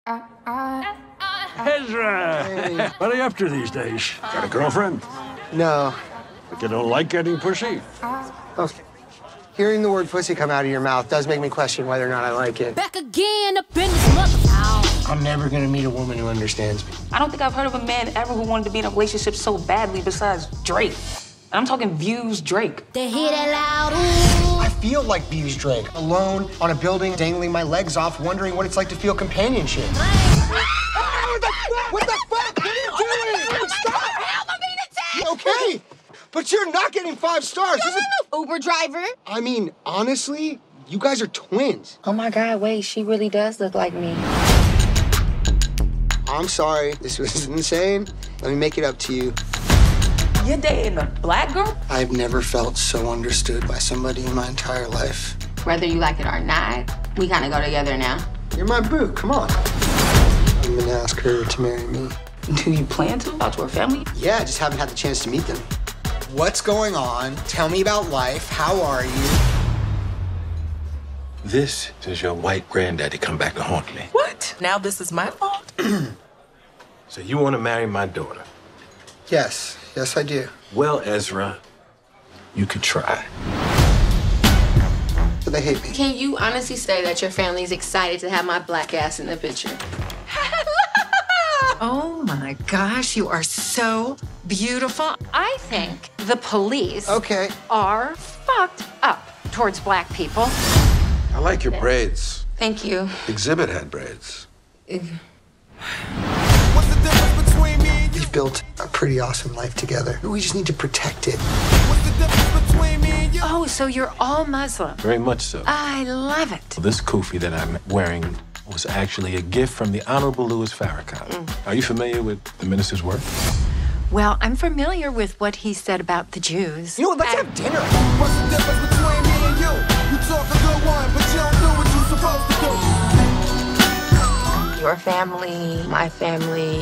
Ezra! Hey. What are you up to these days? Got a girlfriend? No. But you don't like getting pussy? Okay. Hearing the word pussy come out of your mouth does make me question whether or not I like it. Back again up in this motherfucker. I'm never gonna meet a woman who understands me. I don't think I've heard of a man ever who wanted to be in a relationship so badly besides Drake. And I'm talking Views Drake. They hear that loud ooh. I feel like Views Drake, alone on a building, dangling my legs off, wondering what it's like to feel companionship. What the fuck? What are you doing? Stop! Help, I'm being attacked! Okay, but you're not getting 5 stars. Uber driver. I mean, honestly, you guys are twins. Oh my God, wait, she really does look like me. I'm sorry, this was insane. Let me make it up to you. You're dating a black girl? I've never felt so understood by somebody in my entire life. Whether you like it or not, we kind of go together now. You're my boo, come on. I'm gonna ask her to marry me. Do you plan to? Out to her family? Yeah, I just haven't had the chance to meet them. What's going on? Tell me about life. How are you? This is your white granddaddy come back to haunt me. What? Now this is my fault? So you want to marry my daughter? Yes, yes I do. Well, Ezra, you could try. But they hate me. Can you honestly say that your family's excited to have my black ass in the picture? Oh my gosh, you are so beautiful. I think the police are fucked up towards black people. I like your braids. Thank you. Exhibit had braids. What's the difference between me and you? We've built a pretty awesome life together. We just need to protect it. What's the difference between me and you? Oh, so you're all Muslim. Very much so. I love it. This kufi that I'm wearing was actually a gift from the Honorable Louis Farrakhan. Are you familiar with the minister's work? Well, I'm familiar with what he said about the Jews. You know what, let's have dinner. What's the difference between me and you? You talk a good one, but you don't do what you're supposed to do. Your family, my family.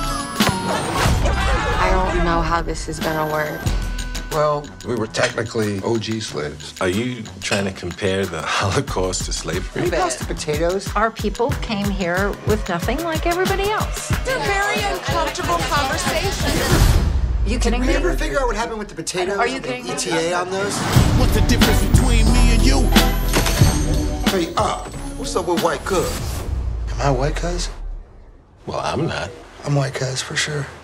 I don't know how this is gonna work. Well, we were technically OG slaves. Are you trying to compare the Holocaust to slavery? You pass the potatoes. Our people came here with nothing like everybody else. It's a very uncomfortable conversation. Are you kidding me? Did we ever figure out what happened with the potatoes? Are you kidding me? ETA on those? What's the difference between me and you? Hey, what's up with white cuz? Am I white cuz? Well, I'm not. I'm white cuz for sure.